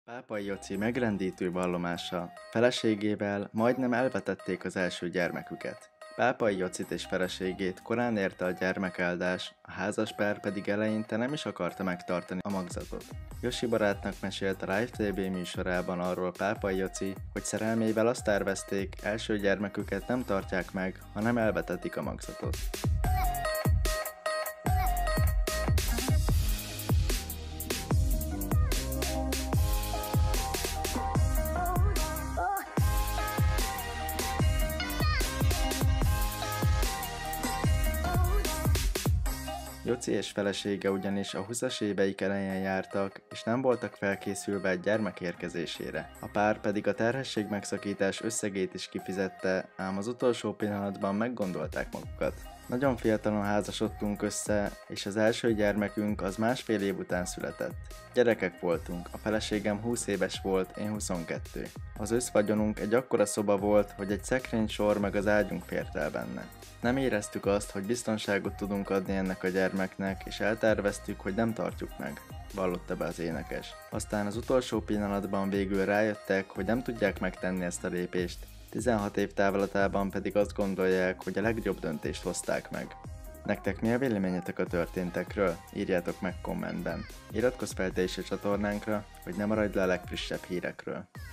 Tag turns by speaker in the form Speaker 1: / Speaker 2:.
Speaker 1: Pápai Joci megrendítő vallomása, feleségével majdnem elvetették az első gyermeküket. Pápai Jocit és feleségét korán érte a gyermekáldás, a házaspár pedig eleinte nem is akarta megtartani a magzatot. Josi barátnak mesélt a Live TV műsorában arról Pápai Joci, hogy szerelmével azt tervezték, első gyermeküket nem tartják meg, hanem elvetetik a magzatot. Joci és felesége ugyanis a 20-as éveik elején jártak, és nem voltak felkészülve egy gyermek érkezésére. A pár pedig a terhesség megszakítás összegét is kifizette, ám az utolsó pillanatban meggondolták magukat. Nagyon fiatalon házasodtunk össze, és az első gyermekünk az másfél év után született. Gyerekek voltunk, a feleségem 20 éves volt, én 22. Az összvagyonunk egy akkora szoba volt, hogy egy szekrénysor meg az ágyunk fért el benne. Nem éreztük azt, hogy biztonságot tudunk adni ennek a gyermeknek, és elterveztük, hogy nem tartjuk meg, vallotta be az énekes. Aztán az utolsó pillanatban végül rájöttek, hogy nem tudják megtenni ezt a lépést, 16 év távlatában pedig azt gondolják, hogy a legjobb döntést hozták meg. Nektek mi a véleményetek a történtekről? Írjátok meg kommentben. Iratkozz fel te is a csatornánkra, hogy ne maradj le a legfrissebb hírekről.